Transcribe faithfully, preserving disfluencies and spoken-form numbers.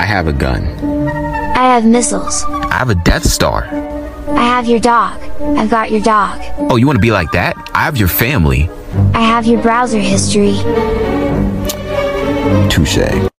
I have a gun. I have missiles. I have a Death Star. I have your dog. I've got your dog. Oh, you want to be like that? I have your family. I have your browser history. Touche.